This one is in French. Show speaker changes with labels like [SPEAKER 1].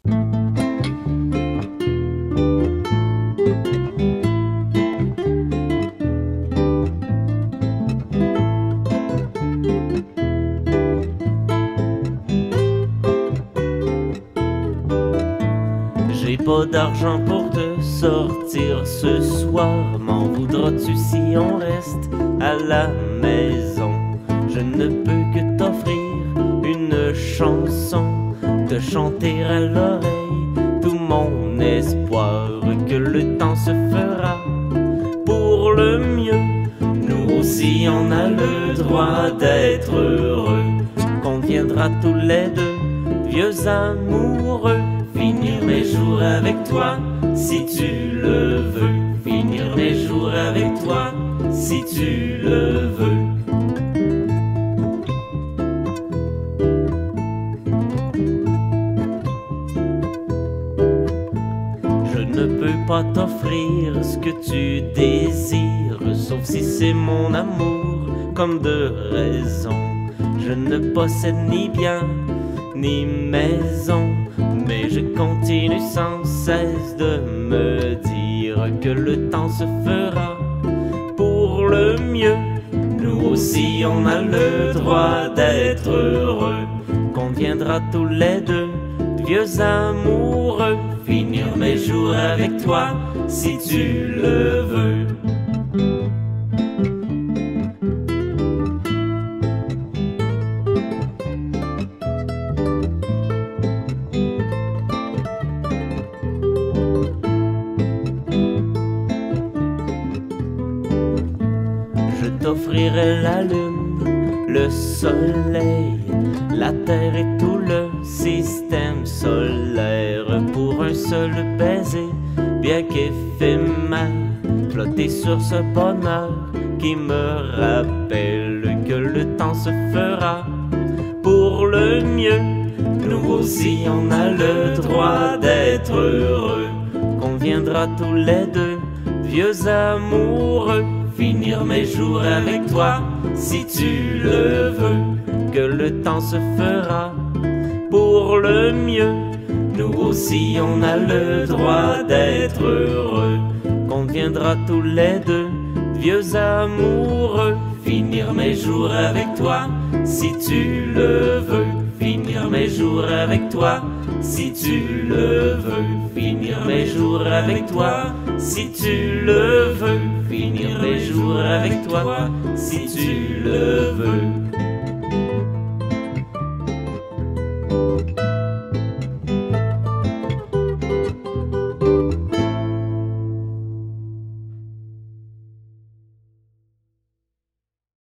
[SPEAKER 1] J'ai pas d'argent pour te sortir ce soir. M'en voudras-tu si on reste à la maison? Je ne peux que t'offrir une chanson, te chanter à l'oreille tout mon espoir que le temps se fera pour le mieux. Nous aussi on a le droit d'être heureux, qu'on viendra tous les deux, vieux amoureux. Finir mes jours avec toi, si tu le veux. Finir mes jours avec toi, si tu le veux. Je ne peux pas t'offrir ce que tu désires, sauf si c'est mon amour, comme de raison. Je ne possède ni bien, ni maison, mais je continue sans cesse de me dire que le temps se fera pour le mieux. Nous aussi on a le droit d'être heureux, qu'on viendra tous les deux, vieux amoureux. Finir mes jours avec toi, si tu le veux. Je t'offrirai la lune, le soleil, la terre et tout le système solaire pour un seul baiser, bien qu'éphémère, flotter sur ce bonheur qui me rappelle que le temps se fera pour le mieux. Nous aussi on a le droit d'être heureux, qu'on viendra tous les deux, vieux amoureux. Finir mes jours avec toi, si tu le veux, que le temps se fera pour le mieux. Nous aussi on a le droit d'être heureux, qu'on viendra tous les deux, vieux amoureux. Finir mes jours avec toi, si tu le veux. Finir mes jours avec toi, si tu le veux. Finir mes jours avec toi, si tu le veux. Finir mes jours avec toi, si tu le veux.